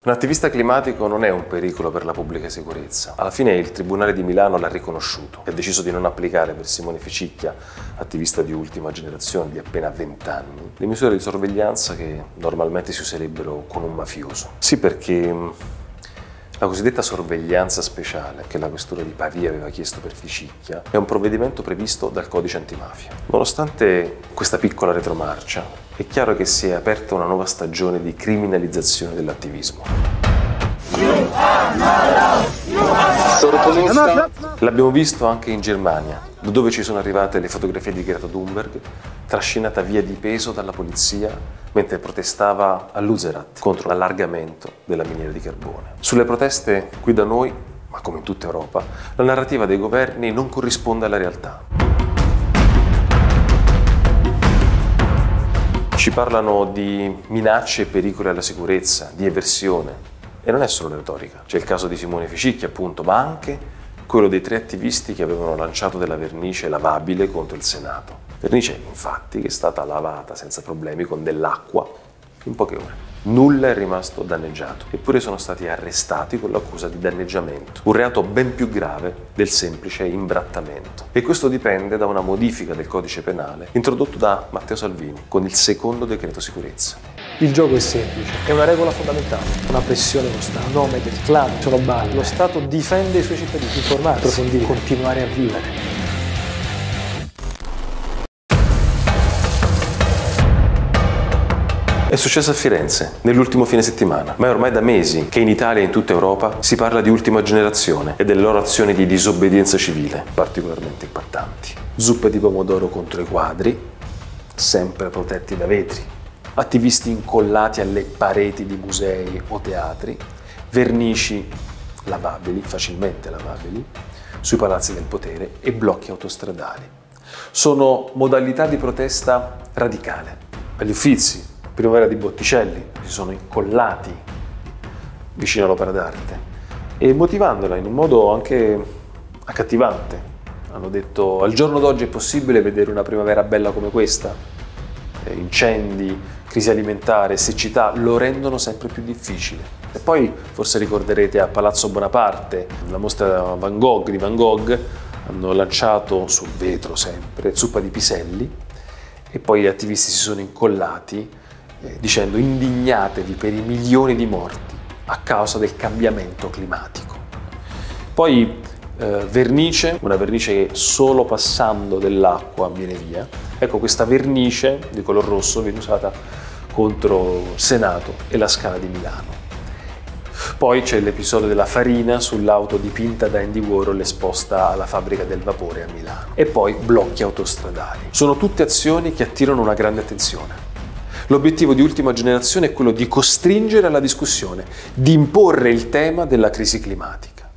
Un attivista climatico non è un pericolo per la pubblica sicurezza. Alla fine il Tribunale di Milano l'ha riconosciuto e ha deciso di non applicare per Simone Ficicchia, attivista di ultima generazione di appena 20 anni, le misure di sorveglianza che normalmente si userebbero con un mafioso. Sì, perché la cosiddetta sorveglianza speciale, che la questura di Pavia aveva chiesto per Ficicchia, è un provvedimento previsto dal codice antimafia. Nonostante questa piccola retromarcia, è chiaro che si è aperta una nuova stagione di criminalizzazione dell'attivismo. L'abbiamo visto anche in Germania, dove ci sono arrivate le fotografie di Greta Thunberg, trascinata via di peso dalla polizia mentre protestava a Lützerath contro l'allargamento della miniera di carbone. Sulle proteste qui da noi, ma come in tutta Europa, la narrativa dei governi non corrisponde alla realtà. Ci parlano di minacce e pericoli alla sicurezza, di eversione. E non è solo retorica. C'è il caso di Simone Ficicchia, appunto, ma anche quello dei 3 attivisti che avevano lanciato della vernice lavabile contro il Senato. Vernice, infatti, che è stata lavata senza problemi con dell'acqua in poche ore. Nulla è rimasto danneggiato, eppure sono stati arrestati con l'accusa di danneggiamento, un reato ben più grave del semplice imbrattamento. E questo dipende da una modifica del codice penale introdotto da Matteo Salvini con il secondo decreto sicurezza. Il gioco è semplice, è una regola fondamentale, una pressione costante, un nome del clan, sono balle. Lo Stato difende i suoi cittadini, informare, approfondire, continuare a vivere. È successo a Firenze, nell'ultimo fine settimana, ma è ormai da mesi che in Italia e in tutta Europa si parla di ultima generazione e delle loro azioni di disobbedienza civile, particolarmente impattanti. Zuppe di pomodoro contro i quadri, sempre protetti da vetri, attivisti incollati alle pareti di musei o teatri, vernici lavabili, facilmente lavabili, sui palazzi del potere e blocchi autostradali. Sono modalità di protesta radicale. Agli Uffizi, Primavera di Botticelli, si sono incollati vicino all'opera d'arte e motivandola in un modo anche accattivante. Hanno detto: al giorno d'oggi è possibile vedere una primavera bella come questa? Incendi, crisi alimentare, siccità lo rendono sempre più difficile. E poi forse ricorderete a Palazzo Bonaparte, la mostra di Van Gogh, hanno lanciato sul vetro sempre zuppa di piselli e poi gli attivisti si sono incollati dicendo: indignatevi per i milioni di morti a causa del cambiamento climatico. Poi vernice, una vernice che solo passando dell'acqua viene via. Ecco, questa vernice di color rosso viene usata contro il Senato e la Scala di Milano. Poi c'è l'episodio della farina sull'auto dipinta da Andy Warhol esposta alla fabbrica del vapore a Milano. E poi blocchi autostradali. Sono tutte azioni che attirano una grande attenzione. L'obiettivo di ultima generazione è quello di costringere alla discussione, di imporre il tema della crisi climatica.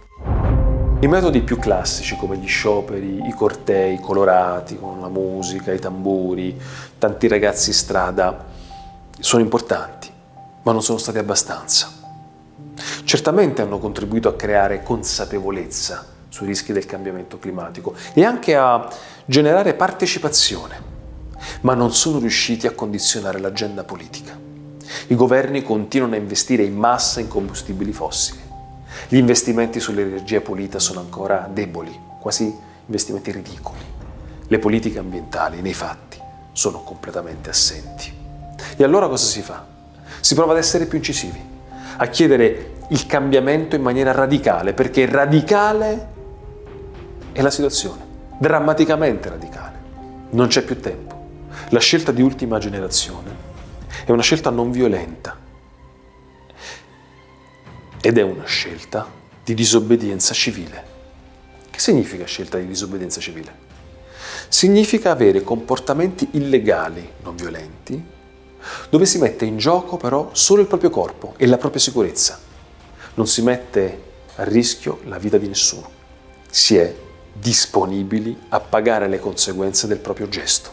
I metodi più classici, come gli scioperi, i cortei colorati con la musica, i tamburi, tanti ragazzi in strada, sono importanti, ma non sono stati abbastanza. Certamente hanno contribuito a creare consapevolezza sui rischi del cambiamento climatico e anche a generare partecipazione, ma non sono riusciti a condizionare l'agenda politica. I governi continuano a investire in massa in combustibili fossili. Gli investimenti sull'energia pulita sono ancora deboli, quasi investimenti ridicoli. Le politiche ambientali, nei fatti, sono completamente assenti. E allora cosa si fa? Si prova ad essere più incisivi, a chiedere il cambiamento in maniera radicale, perché radicale è la situazione, drammaticamente radicale. Non c'è più tempo. La scelta di ultima generazione è una scelta non violenta ed è una scelta di disobbedienza civile. Che significa scelta di disobbedienza civile? Significa avere comportamenti illegali non violenti dove si mette in gioco però solo il proprio corpo e la propria sicurezza. Non si mette a rischio la vita di nessuno. Si è disponibili a pagare le conseguenze del proprio gesto.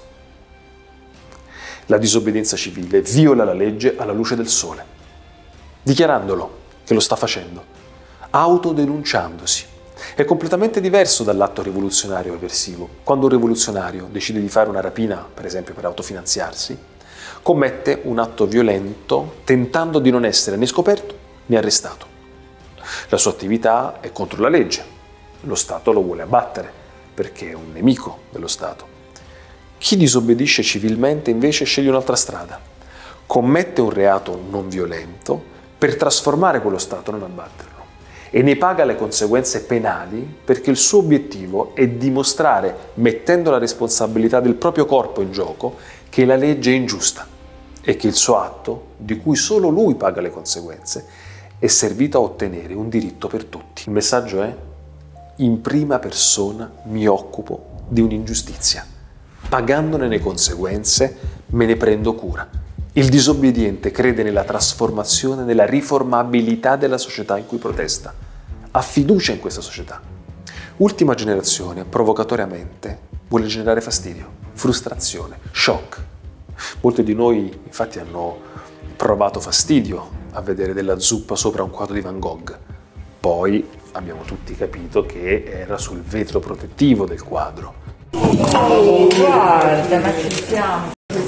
La disobbedienza civile viola la legge alla luce del sole, dichiarandolo che lo sta facendo, autodenunciandosi. È completamente diverso dall'atto rivoluzionario eversivo. Quando un rivoluzionario decide di fare una rapina, per esempio per autofinanziarsi, commette un atto violento tentando di non essere né scoperto mi ha arrestato. La sua attività è contro la legge. Lo Stato lo vuole abbattere perché è un nemico dello Stato. Chi disobbedisce civilmente invece sceglie un'altra strada. Commette un reato non violento per trasformare quello Stato, non abbatterlo. E ne paga le conseguenze penali perché il suo obiettivo è dimostrare, mettendo la responsabilità del proprio corpo in gioco, che la legge è ingiusta e che il suo atto, di cui solo lui paga le conseguenze, è servito a ottenere un diritto per tutti. Il messaggio è: in prima persona mi occupo di un'ingiustizia. Pagandone le conseguenze me ne prendo cura. Il disobbediente crede nella trasformazione, nella riformabilità della società in cui protesta. Ha fiducia in questa società. Ultima generazione, provocatoriamente, vuole generare fastidio, frustrazione, shock. Molti di noi, infatti, hanno provato fastidio a vedere della zuppa sopra un quadro di Van Gogh. Poi abbiamo tutti capito che era sul vetro protettivo del quadro. Oh, guarda, ma ci siamo.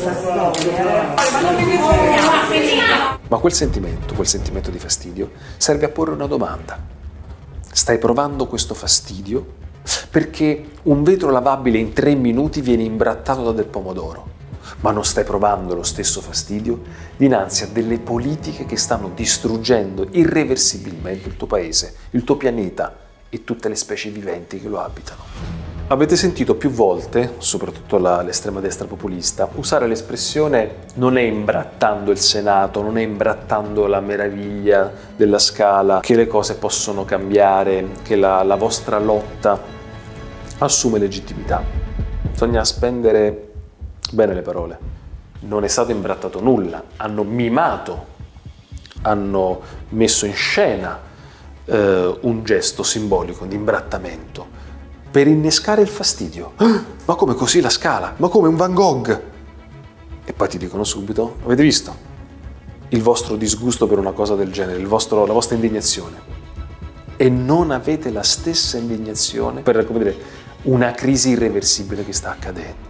Ma quel sentimento di fastidio, serve a porre una domanda. Stai provando questo fastidio perché un vetro lavabile in 3 minuti viene imbrattato da del pomodoro, ma non stai provando lo stesso fastidio dinanzi a delle politiche che stanno distruggendo irreversibilmente il tuo paese, il tuo pianeta e tutte le specie viventi che lo abitano. Avete sentito più volte, soprattutto l'estrema destra populista, usare l'espressione non è imbrattando il Senato, non è imbrattando la meraviglia della Scala, che le cose possono cambiare, che la vostra lotta assume legittimità. Bisogna spendere bene le parole. Non è stato imbrattato nulla, hanno mimato, hanno messo in scena un gesto simbolico di imbrattamento per innescare il fastidio. Ma come così la Scala? Ma come un Van Gogh? E poi ti dicono subito: avete visto il vostro disgusto per una cosa del genere, la vostra indignazione, e non avete la stessa indignazione per, come dire, una crisi irreversibile che sta accadendo.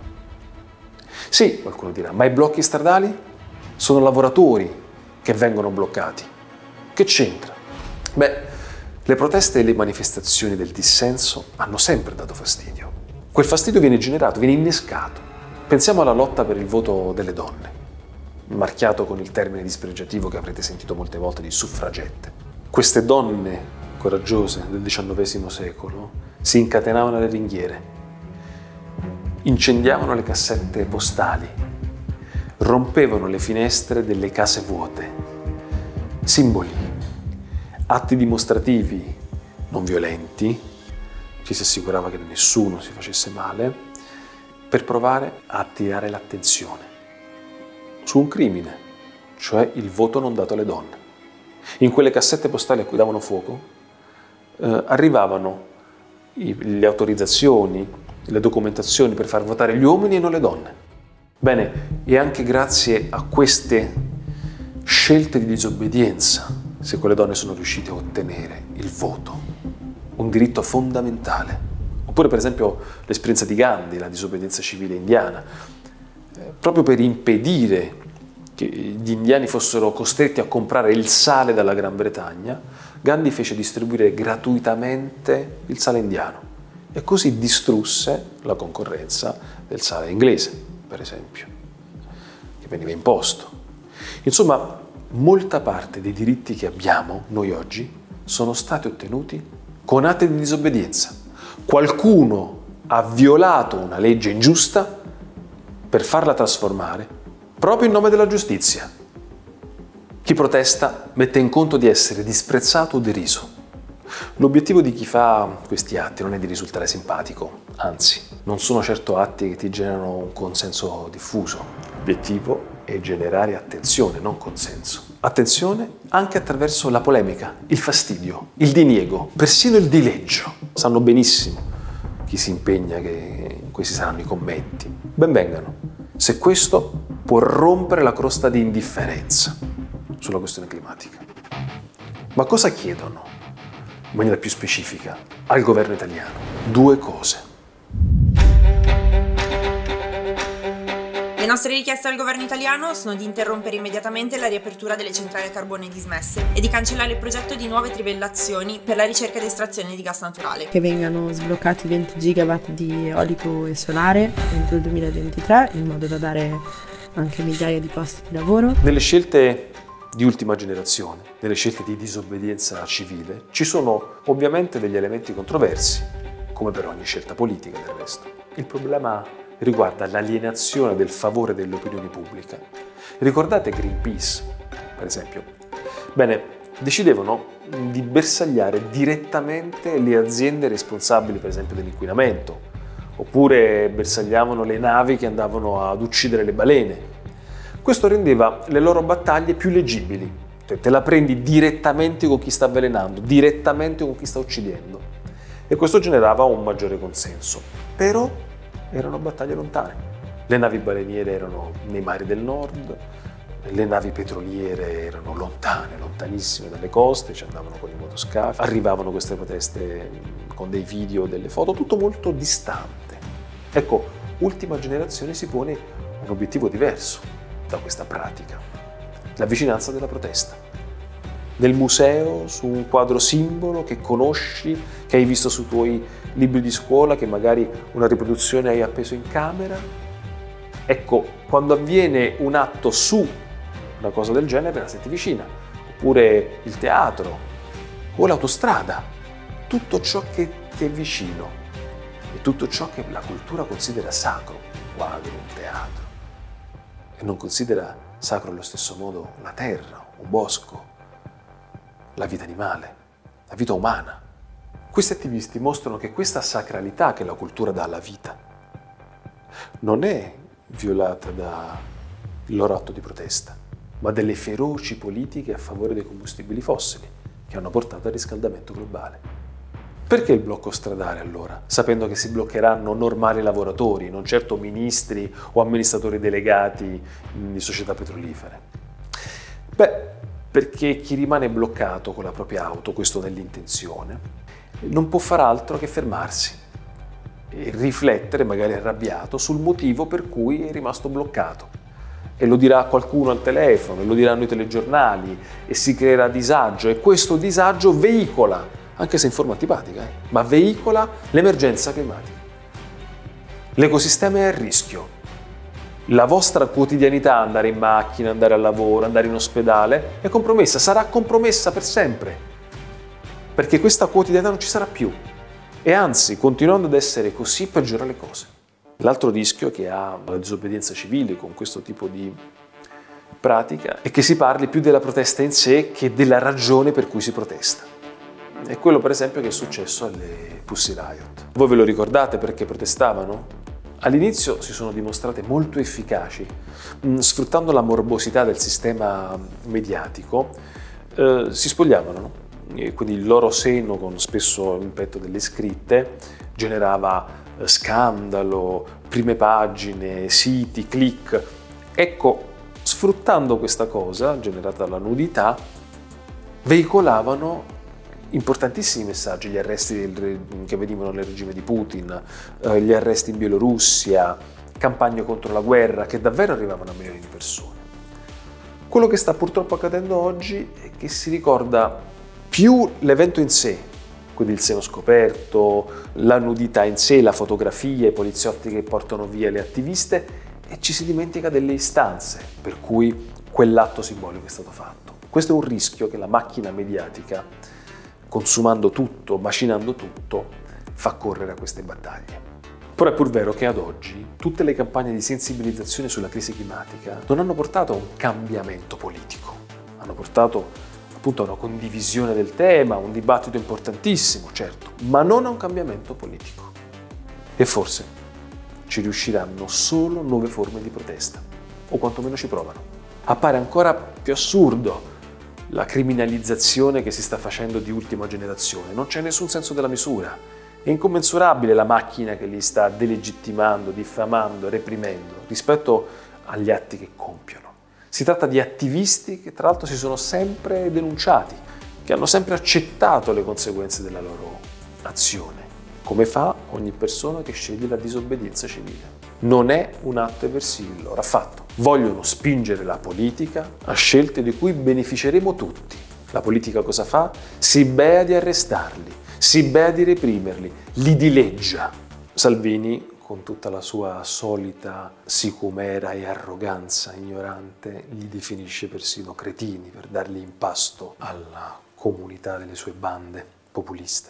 Sì, qualcuno dirà, ma i blocchi stradali sono lavoratori che vengono bloccati. Che c'entra? Beh, le proteste e le manifestazioni del dissenso hanno sempre dato fastidio. Quel fastidio viene generato, viene innescato. Pensiamo alla lotta per il voto delle donne, marchiato con il termine dispregiativo che avrete sentito molte volte di suffragette. Queste donne coraggiose del XIX secolo si incatenavano alle ringhiere, incendiavano le cassette postali, rompevano le finestre delle case vuote. Simboli, atti dimostrativi non violenti, ci si assicurava che nessuno si facesse male, per provare a attirare l'attenzione su un crimine, cioè il voto non dato alle donne. In quelle cassette postali a cui davano fuoco arrivavano le autorizzazioni, le documentazioni per far votare gli uomini e non le donne. Bene, e anche grazie a queste scelte di disobbedienza, se quelle donne sono riuscite a ottenere il voto, un diritto fondamentale. Oppure per esempio l'esperienza di Gandhi, la disobbedienza civile indiana, proprio per impedire che gli indiani fossero costretti a comprare il sale dalla Gran Bretagna, Gandhi fece distribuire gratuitamente il sale indiano e così distrusse la concorrenza del sale inglese, per esempio, che veniva imposto. Insomma, molta parte dei diritti che abbiamo noi oggi sono stati ottenuti con atti di disobbedienza. Qualcuno ha violato una legge ingiusta per farla trasformare proprio in nome della giustizia. Chi protesta mette in conto di essere disprezzato o deriso. L'obiettivo di chi fa questi atti non è di risultare simpatico, anzi, non sono certo atti che ti generano un consenso diffuso. L'obiettivo è generare attenzione, non consenso. Attenzione anche attraverso la polemica, il fastidio, il diniego, persino il dileggio. Sanno benissimo chi si impegna che questi saranno i commenti. Ben vengano, se questo può rompere la crosta di indifferenza sulla questione climatica. Ma cosa chiedono, in maniera più specifica, al governo italiano? 2 cose. Le nostre richieste al governo italiano sono di interrompere immediatamente la riapertura delle centrali a carbone dismesse e di cancellare il progetto di nuove trivellazioni per la ricerca ed estrazione di gas naturale. Che vengano sbloccati 20 gigawatt di eolico e solare entro il 2023, in modo da dare anche migliaia di posti di lavoro. Nelle scelte di ultima generazione, nelle scelte di disobbedienza civile, ci sono ovviamente degli elementi controversi, come per ogni scelta politica del resto. Il problema riguarda l'alienazione del favore dell'opinione pubblica. Ricordate Greenpeace, per esempio? Bene, decidevano di bersagliare direttamente le aziende responsabili, per esempio, dell'inquinamento, oppure bersagliavano le navi che andavano ad uccidere le balene. Questo rendeva le loro battaglie più leggibili, cioè te la prendi direttamente con chi sta avvelenando, direttamente con chi sta uccidendo, e questo generava un maggiore consenso. Però erano battaglie lontane. Le navi baleniere erano nei mari del nord, le navi petroliere erano lontane, lontanissime dalle coste, ci andavano con i motoscafi, arrivavano queste proteste con dei video, delle foto, tutto molto distante. Ecco, Ultima Generazione si pone un obiettivo diverso da questa pratica, la vicinanza della protesta. Nel museo, su un quadro simbolo che conosci, che hai visto sui tuoi libri di scuola, che magari una riproduzione hai appeso in camera. Ecco, quando avviene un atto su una cosa del genere, la senti vicina. Oppure il teatro o l'autostrada, tutto ciò che ti è vicino e tutto ciò che la cultura considera sacro, un quadro, un teatro, e non considera sacro allo stesso modo la terra, un bosco, la vita animale, la vita umana. Questi attivisti mostrano che questa sacralità che la cultura dà alla vita non è violata dal loro atto di protesta, ma dalle feroci politiche a favore dei combustibili fossili che hanno portato al riscaldamento globale. Perché il blocco stradale allora, sapendo che si bloccheranno normali lavoratori, non certo ministri o amministratori delegati di società petrolifere? Beh, perché chi rimane bloccato con la propria auto, questo nell'intenzione, non può far altro che fermarsi e riflettere, magari arrabbiato, sul motivo per cui è rimasto bloccato. E lo dirà qualcuno al telefono, lo diranno i telegiornali, e si creerà disagio, e questo disagio veicola, anche se in forma antipatica, ma veicola l'emergenza climatica. L'ecosistema è a rischio. La vostra quotidianità, andare in macchina, andare al lavoro, andare in ospedale, è compromessa, sarà compromessa per sempre, perché questa quotidianità non ci sarà più. E anzi, continuando ad essere così, peggiora le cose. L'altro rischio che ha la disobbedienza civile con questo tipo di pratica è che si parli più della protesta in sé che della ragione per cui si protesta. È quello, per esempio, che è successo alle Pussy Riot. Voi ve lo ricordate perché protestavano? All'inizio si sono dimostrate molto efficaci, sfruttando la morbosità del sistema mediatico, si spogliavano, no? E quindi il loro seno, con spesso in petto delle scritte, generava scandalo, prime pagine, siti, click. Ecco, sfruttando questa cosa generata dalla nudità, veicolavano importantissimi messaggi, gli arresti che venivano nel regime di Putin, gli arresti in Bielorussia, campagne contro la guerra che davvero arrivavano a milioni di persone. Quello che sta purtroppo accadendo oggi è che si ricorda più l'evento in sé, quindi il seno scoperto, la nudità in sé, la fotografia, i poliziotti che portano via le attiviste, e ci si dimentica delle istanze per cui quell'atto simbolico è stato fatto. Questo è un rischio che la macchina mediatica, consumando tutto, macinando tutto, fa correre a queste battaglie. Però è pur vero che ad oggi tutte le campagne di sensibilizzazione sulla crisi climatica non hanno portato a un cambiamento politico, hanno portato appunto a una condivisione del tema, un dibattito importantissimo, certo, ma non a un cambiamento politico. E forse ci riusciranno solo nuove forme di protesta, o quantomeno ci provano. Appare ancora più assurdo la criminalizzazione che si sta facendo di Ultima Generazione, non c'è nessun senso della misura, è incommensurabile la macchina che li sta delegittimando, diffamando, reprimendo rispetto agli atti che compiono. Si tratta di attivisti che tra l'altro si sono sempre denunciati, che hanno sempre accettato le conseguenze della loro azione, come fa ogni persona che sceglie la disobbedienza civile. non è un atto eversivo il loro affatto. Vogliono spingere la politica a scelte di cui beneficeremo tutti. La politica cosa fa? Si bea di arrestarli, si bea di reprimerli, li dileggia. Salvini, con tutta la sua solita sicumera e arroganza ignorante, li definisce persino cretini per darli in pasto alla comunità delle sue bande populiste.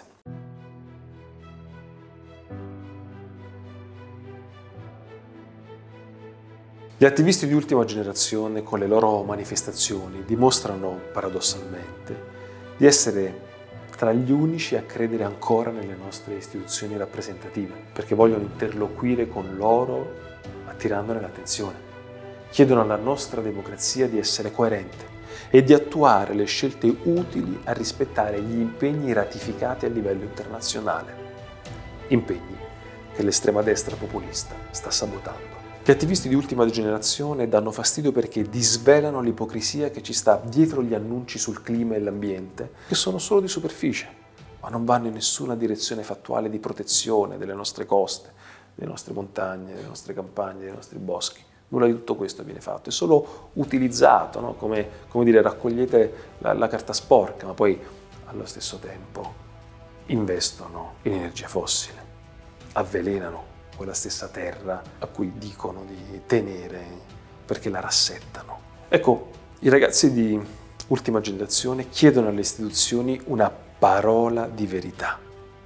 Gli attivisti di ultima generazione, con le loro manifestazioni, dimostrano paradossalmente di essere tra gli unici a credere ancora nelle nostre istituzioni rappresentative, perché vogliono interloquire con loro attirandone l'attenzione. Chiedono alla nostra democrazia di essere coerente e di attuare le scelte utili a rispettare gli impegni ratificati a livello internazionale. Impegni che l'estrema destra populista sta sabotando. Gli attivisti di ultima generazione danno fastidio perché disvelano l'ipocrisia che ci sta dietro gli annunci sul clima e l'ambiente, che sono solo di superficie, ma non vanno in nessuna direzione fattuale di protezione delle nostre coste, delle nostre montagne, delle nostre campagne, dei nostri boschi. Nulla di tutto questo viene fatto, è solo utilizzato, no? come dire, raccogliete la carta sporca, ma poi allo stesso tempo investono in energia fossile, avvelenano quella stessa terra a cui dicono di tenere perché la rassettano. Ecco, i ragazzi di ultima generazione chiedono alle istituzioni una parola di verità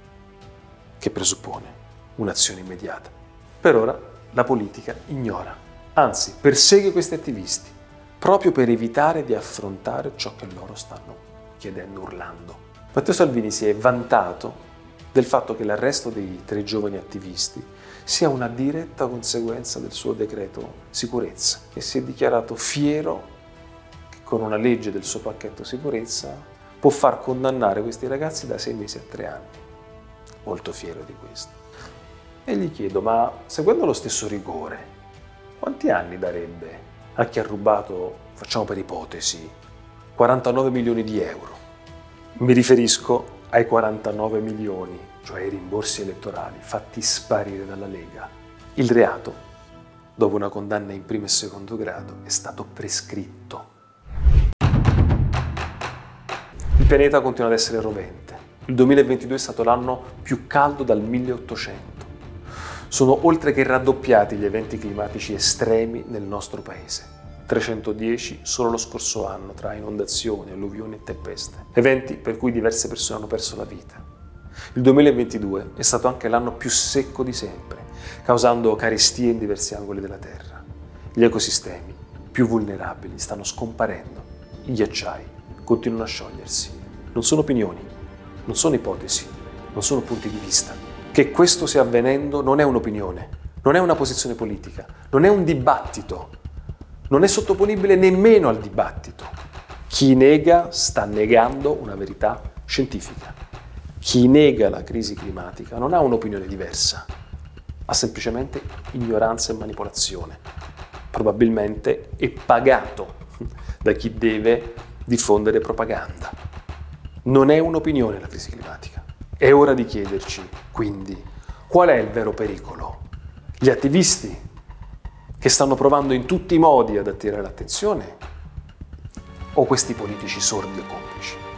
che presuppone un'azione immediata. Per ora la politica ignora, anzi persegue questi attivisti proprio per evitare di affrontare ciò che loro stanno chiedendo, urlando. Matteo Salvini si è vantato del fatto che l'arresto dei 3 giovani attivisti sia una diretta conseguenza del suo decreto sicurezza e si è dichiarato fiero che con una legge del suo pacchetto sicurezza può far condannare questi ragazzi da 6 mesi a 3 anni. Molto fiero di questo. E gli chiedo, ma seguendo lo stesso rigore, quanti anni darebbe a chi ha rubato, facciamo per ipotesi, 49 milioni di euro? Mi riferisco ai 49 milioni, cioè ai rimborsi elettorali fatti sparire dalla Lega. Il reato, dopo una condanna in primo e secondo grado, è stato prescritto. Il pianeta continua ad essere rovente. Il 2022 è stato l'anno più caldo dal 1800. Sono oltre che raddoppiati gli eventi climatici estremi nel nostro paese. 310 solo lo scorso anno, tra inondazioni, alluvioni e tempeste. Eventi per cui diverse persone hanno perso la vita. Il 2022 è stato anche l'anno più secco di sempre, causando carestie in diversi angoli della Terra. Gli ecosistemi più vulnerabili stanno scomparendo. I ghiacciai continuano a sciogliersi. Non sono opinioni, non sono ipotesi, non sono punti di vista. Che questo stia avvenendo non è un'opinione, non è una posizione politica, non è un dibattito. Non è sottoponibile nemmeno al dibattito. Chi nega sta negando una verità scientifica. Chi nega la crisi climatica non ha un'opinione diversa, ha semplicemente ignoranza e manipolazione. Probabilmente è pagato da chi deve diffondere propaganda. Non è un'opinione la crisi climatica. È ora di chiederci, quindi, qual è il vero pericolo? Gli attivisti che stanno provando in tutti i modi ad attirare l'attenzione, o questi politici sordi e complici?